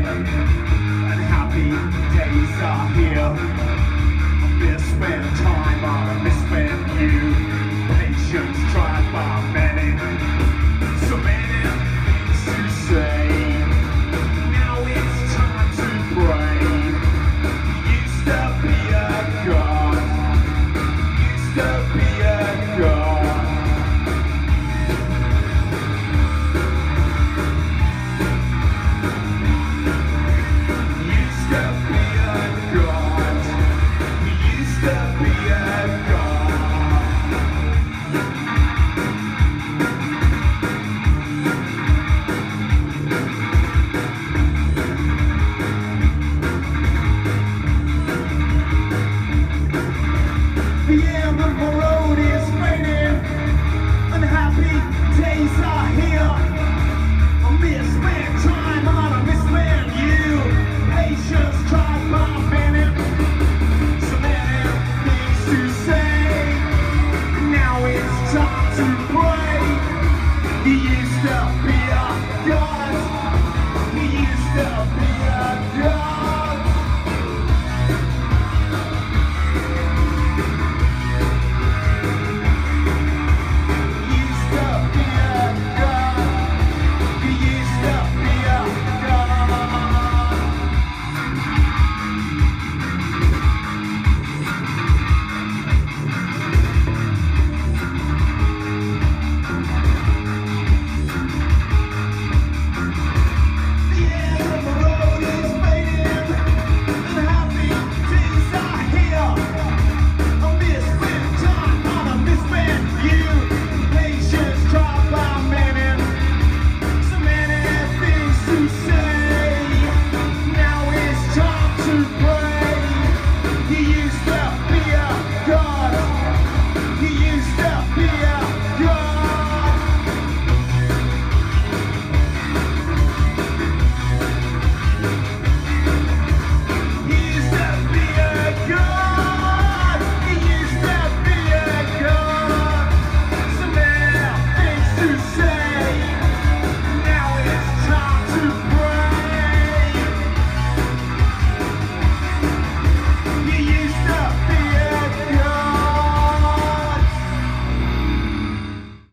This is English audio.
fading, and happy days are here. I misspent time on a misspent you. Patience tried by many, so many things to say. Now it's time to pray. You used to be a god, used to be a god. Days are here. I misspent time on a misspent you. Patience tried by many, so many things to say. Now it's time to pray. You used to be a god. You used to be a god. He